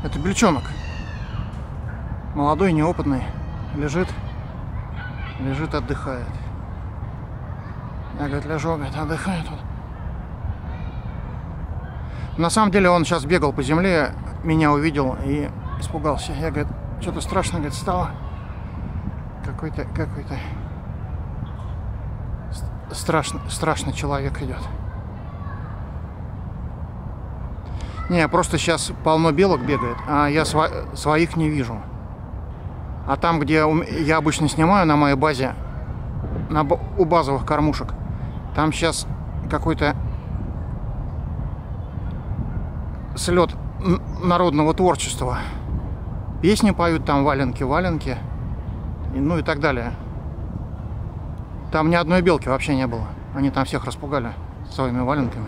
Это бельчонок. Молодой, неопытный. Лежит, отдыхает. Я, говорит, лежу, говорит, отдыхает тут. На самом деле он сейчас бегал по земле, меня увидел и испугался. Я, говорит, что-то страшно, говорит, стало. Какой-то страшный человек идет. Не, просто сейчас полно белок бегает, а я своих не вижу. А там, где я обычно снимаю на моей базе, у базовых кормушек, там сейчас какой-то слет народного творчества. Песни поют, там валенки, ну и так далее. Там ни одной белки вообще не было. Они там всех распугали своими валенками.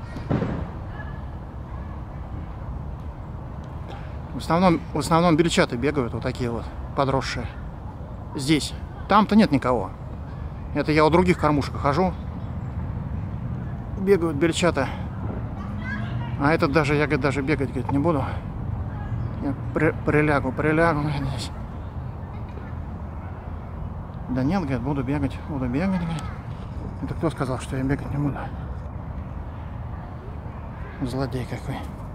В основном бельчата бегают, вот такие вот, подросшие. Здесь. Там-то нет никого. Это я у других кормушек хожу. Бегают бельчата. А этот даже, я, говорит, даже бегать, говорит, не буду. Я прилягу здесь. Да нет, говорит, буду бегать, говорит. Это кто сказал, что я бегать не буду? Злодей какой.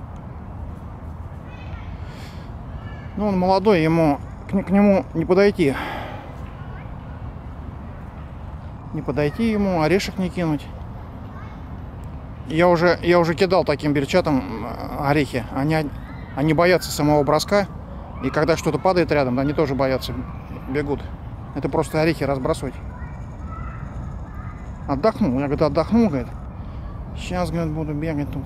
Ну, он молодой, к нему не подойти. Не подойти ему, орешек не кинуть. Я уже кидал таким бельчатам орехи. Они боятся самого броска. И когда что-то падает рядом, они тоже боятся, бегут. Это просто орехи разбрасывать. Отдохнул. Я, говорит, отдохнул, говорит. Сейчас, говорит, буду бегать тут.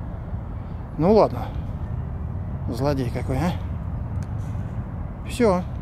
Ну ладно. Злодей какой, а? Все.